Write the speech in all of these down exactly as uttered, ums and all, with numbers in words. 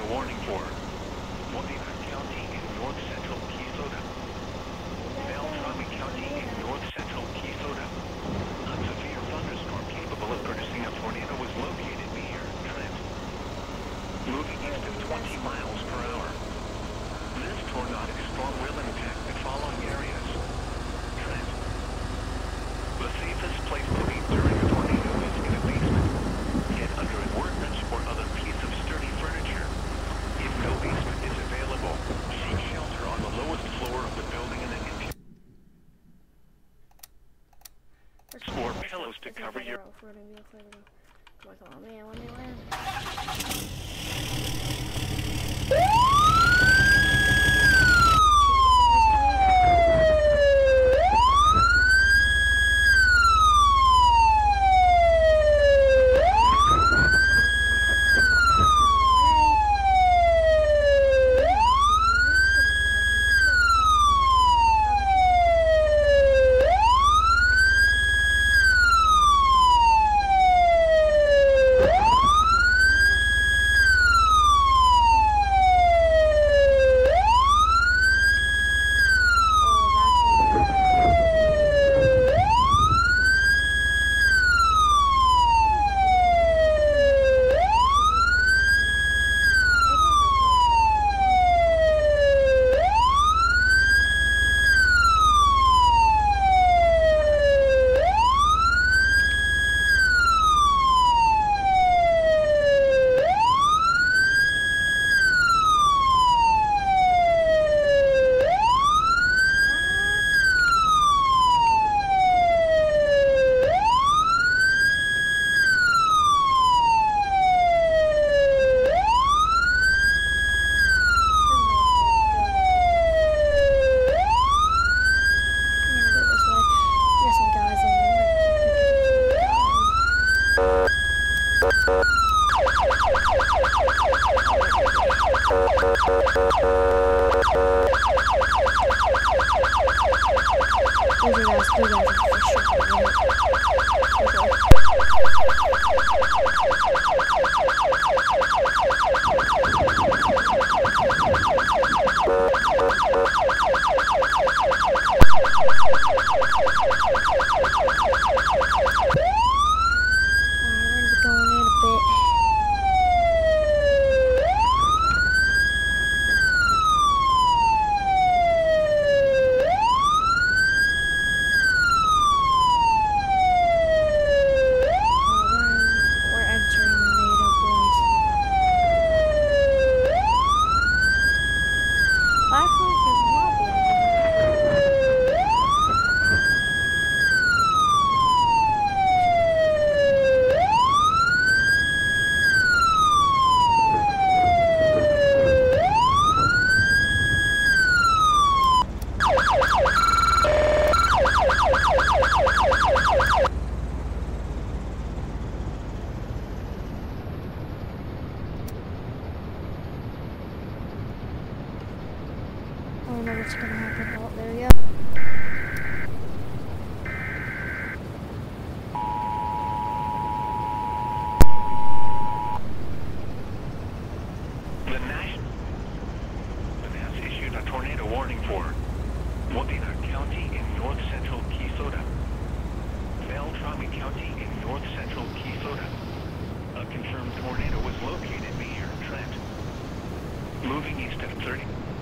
warning for Modena County in north central Keysota. Beltrami County in north central Keysota. A severe thunderstorm capable of producing a tornado was located near Trent, moving east at twenty miles per hour. This tornadic storm will impact the following areas. Trent. The safest place to be during a tornado is in a basement. Get under a workbench or other piece of sturdy furniture. If no basement is available, seek shelter on the lowest floor of the building in an interior. Or pillows to cover your... Come on, man, let me land. I don't know what's gonna happen. Oh, there we go. The National has issued a tornado warning for Modena County in north central Keysota. Beltrami County in north central Keysota. A confirmed tornado was located near Trent, moving east at thirty.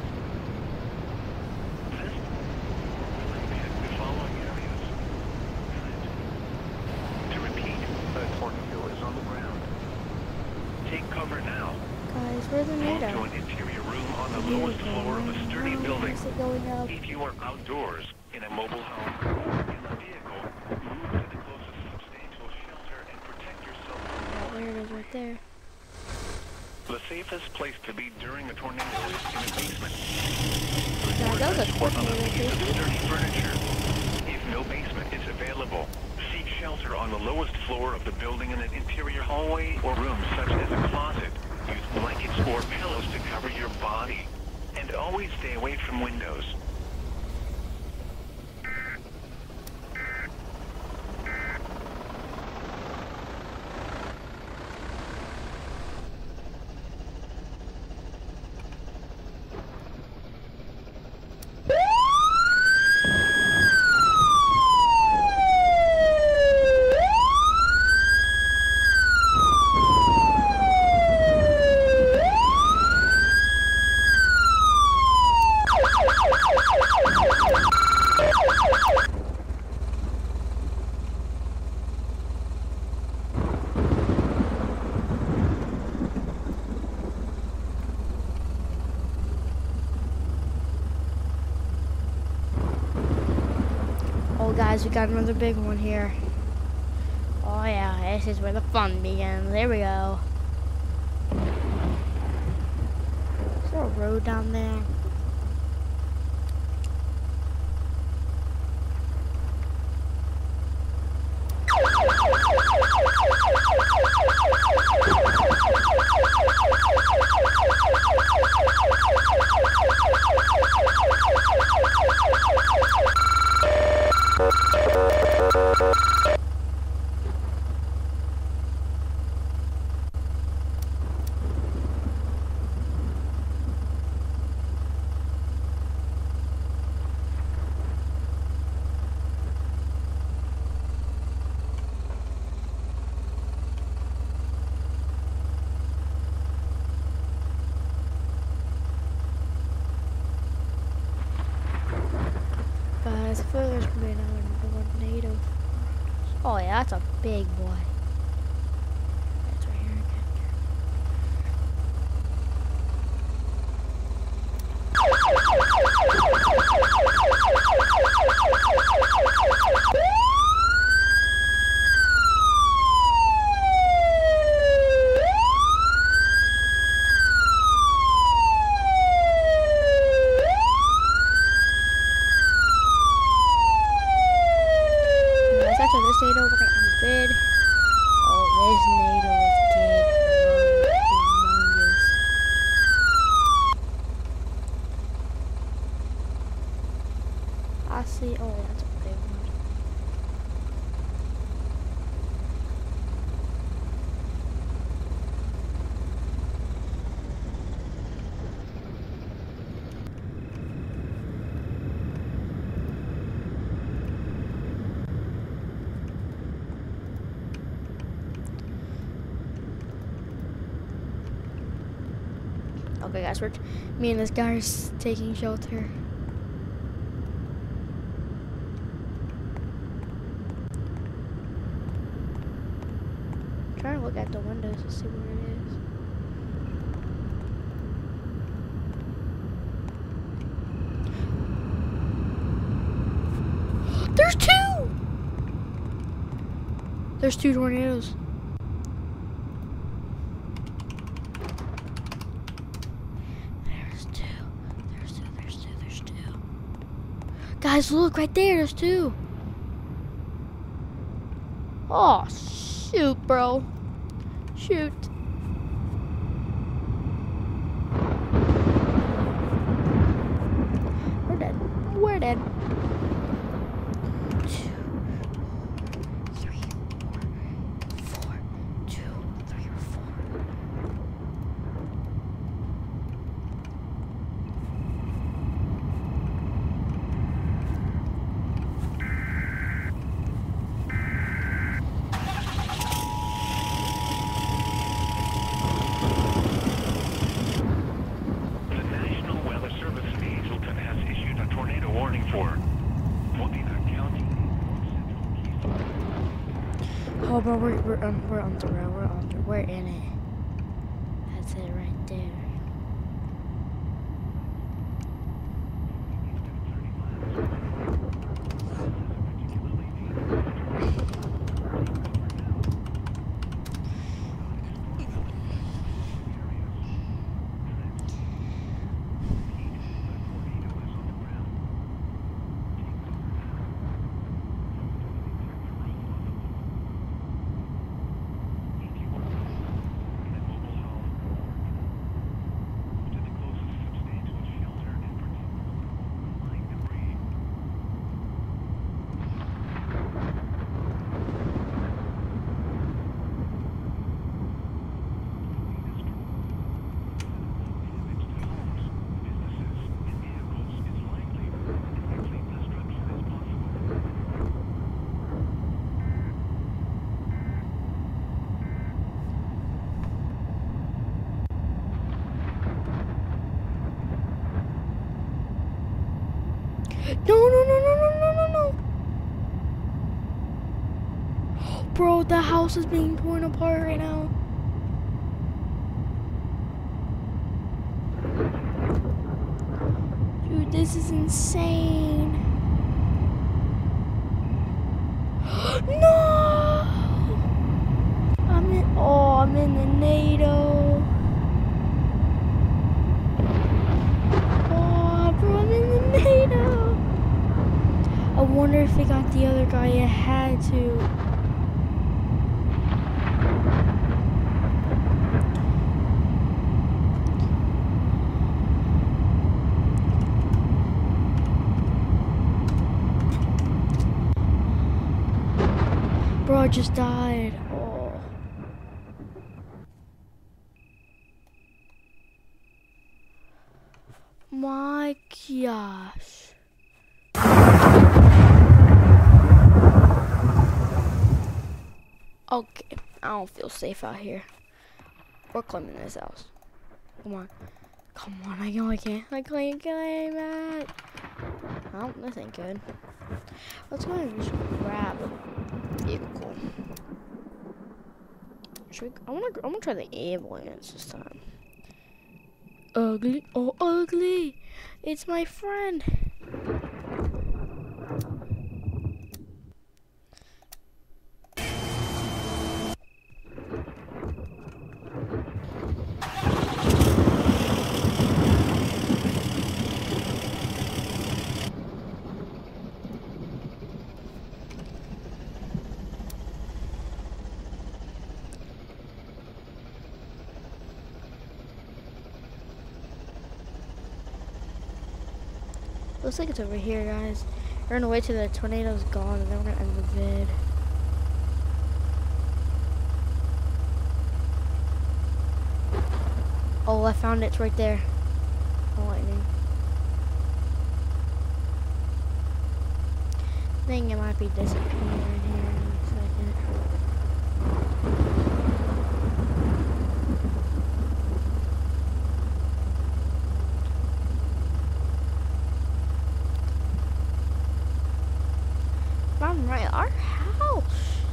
Take cover now. Guys, where's the Move NATO? to an interior room on the lowest floor of a sturdy building. Going up. If you are outdoors, in a mobile home, or in a vehicle, move to the closest substantial shelter and protect yourself. Oh, there it is right there. The safest place to be during a tornado is in a basement. Now, that was a Or quick on a piece of relocation. sturdy furniture. If no basement is available, seek shelter on the lowest floor of the building in an interior hallway or room such as a closet. Use blankets or pillows to cover your body. And always stay away from windows. guys, we got another big one here. Oh yeah, this is where the fun begins. There we go. Is there a road down there? Guys, I feel like there's been a tornado. Oh yeah, that's a big boy. That's right here again. Guys, after this NATO, we're gonna end the vid. Oh, this NATO is big, humongous. I see. Oh, that's a big one. Okay, guys, we're me and this guy are s- taking shelter. Trying to look at the windows to see where it is. There's two! There's two tornadoes. There's two. There's two, there's two, there's two. Guys, look right there, there's two. Oh, shoot, bro. Shoot. We're dead. We're dead. Two, three, four, four. Two, three, or four. The National Weather Service in Hazleton has issued a tornado warning for Modena County. Oh, bro, we're we're on we're on the road. We're on the we're in it. That's it right there. No, no, no, no, no, no, no, no. Bro, the house is being torn apart right now. Dude, this is insane. if it got the other guy, it had to. Bro, I just died. Oh. My gosh. Okay, I don't feel safe out here. We're claiming this house. Come on. Come on, I know I can't. I can't claim it. Oh, this ain't good. Let's go ahead and just grab a vehicle. Should we, I wanna, I wanna try the ambulance this time. Ugly, oh ugly! It's my friend. Looks like it's over here, guys. We're gonna wait till the tornado's gone, and then we're gonna end the vid. Oh, I found it. It's right there. Oh, lightning. I think it might be disappearing here in a second. I'm right, our house.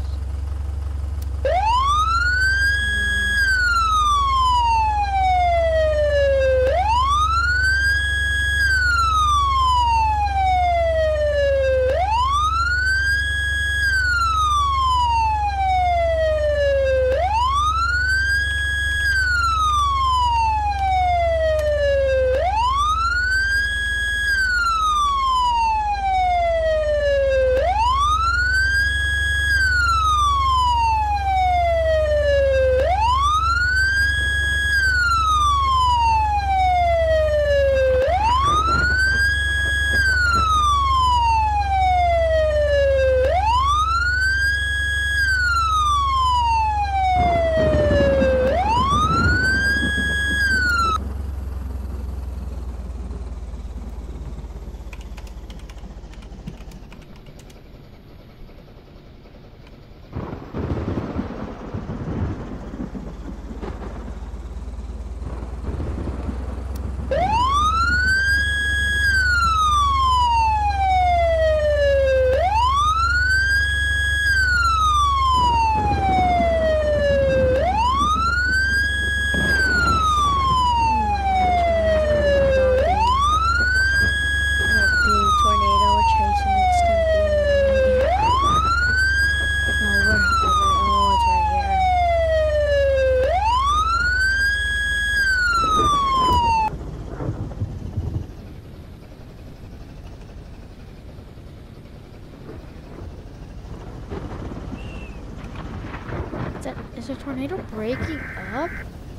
Is the tornado breaking up?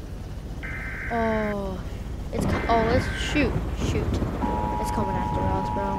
Oh, it's oh, let's shoot, shoot. It's coming after us, bro.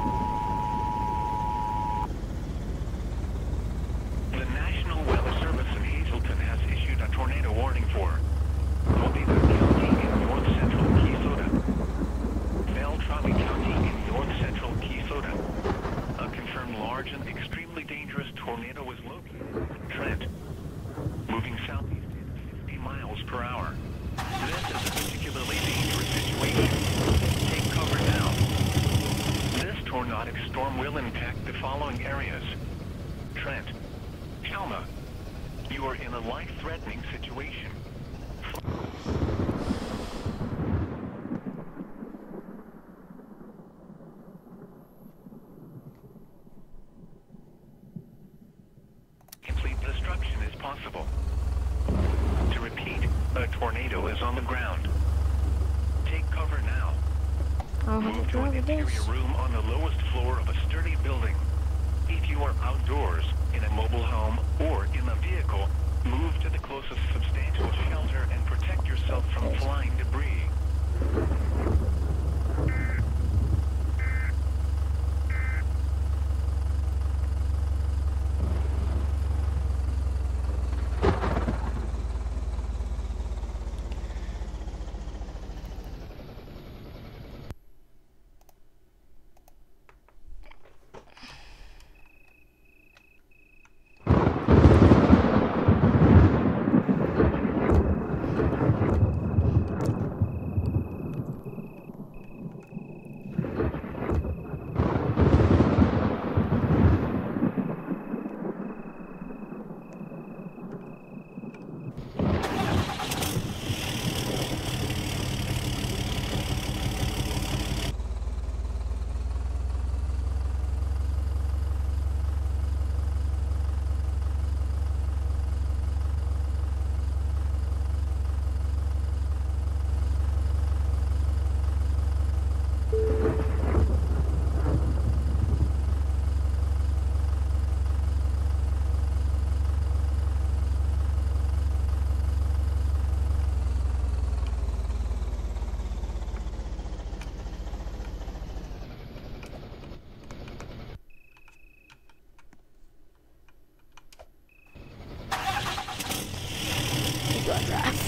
The National Weather Service in Hazleton has issued a tornado warning for Mobile County in north central Keysota, Beltrami County in north central Keysota. A confirmed large and extremely dangerous tornado is located in Trent, moving southeast at fifty miles per hour. This is a particularly dangerous situation. Take cover now. This tornadic storm will impact the following areas: Trent, Calma. You are in a life-threatening situation. Complete destruction is possible. To repeat, a tornado is on the ground. Take cover now. I'll have Move to to an grab interior this. room on the lowest floor of a sturdy building. If you are outdoors, in a mobile home, or in a vehicle, move to the closest substantial shelter and protect yourself from Yes. flying debris. You got draft.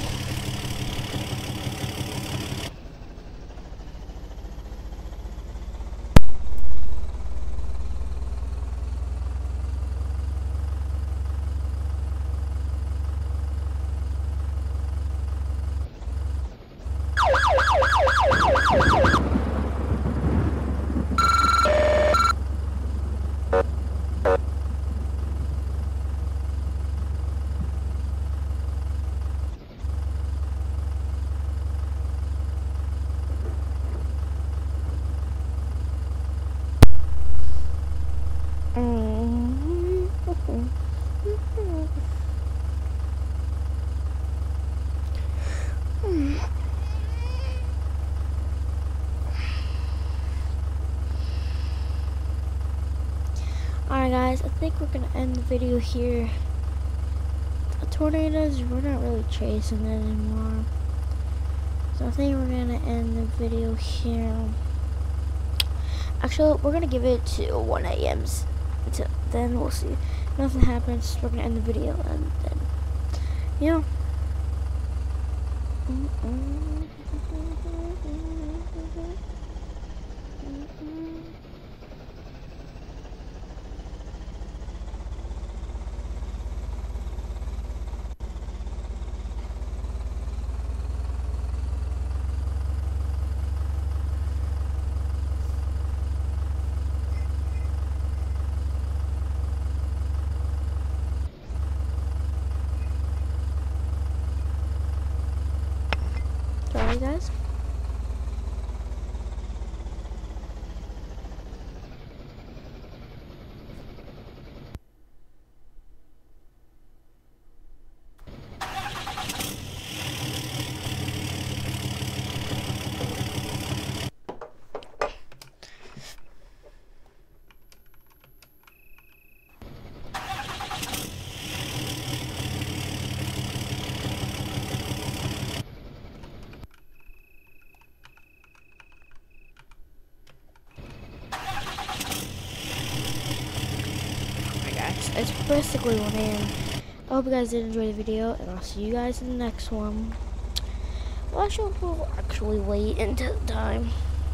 Alright guys, I think we're gonna end the video here. The tornadoes, we're not really chasing it anymore. So I think we're gonna end the video here. Actually, we're gonna give it to one A M Until then, we'll see. If nothing happens, we're gonna end the video and then, you know. Sorry guys. It's basically one A M I hope you guys did enjoy the video, and I'll see you guys in the next one. Well, actually, we'll actually wait until the time.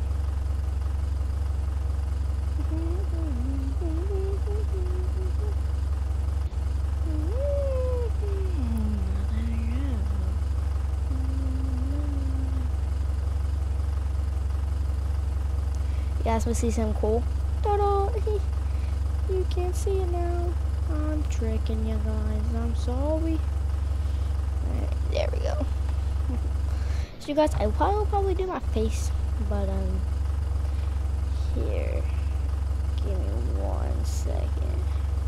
You guys want to see something cool? Ta-da! You can't see it now. I'm tricking you guys. I'm sorry. Alright, there we go. So you guys, I will probably, probably do my face, but um, here, give me one second.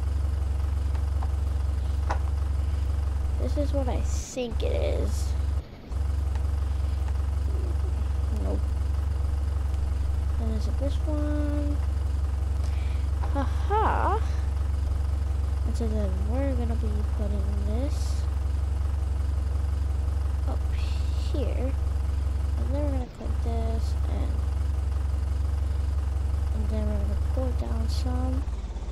This is what I think it is. Nope. And is it this one? Haha. And so then we're gonna be putting this up here. And then we're gonna click this and and then we're gonna pull it down some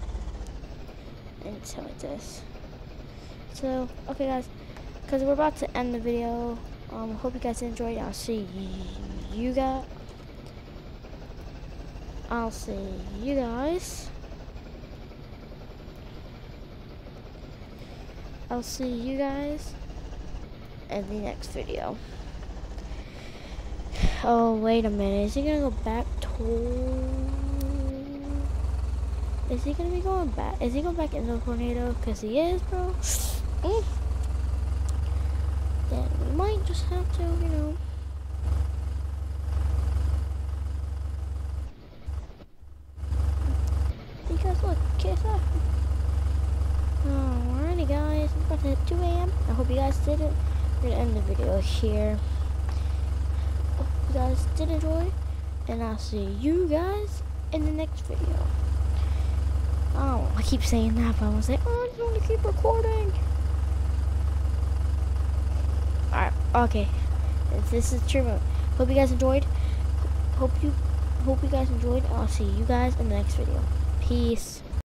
and so like this. So okay guys, because we're about to end the video. Um hope you guys enjoyed. I'll see you guys. I'll see you guys. I'll see you guys in the next video. Oh, wait a minute. Is he gonna go back to... Is he gonna be going back? Is he going back into the tornado? Because he is, bro. Mm. Then we might just have to, you know... Because look, kiss off. Alrighty guys, it's about to hit two A M I hope you guys did it. We're gonna end the video here. Hope you guys did enjoy, and I'll see you guys in the next video. Oh, I keep saying that, but I want to say, oh, I just want to keep recording. Alright, okay. This is true. Hope you guys enjoyed. Hope you, hope you guys enjoyed. I'll see you guys in the next video. Peace.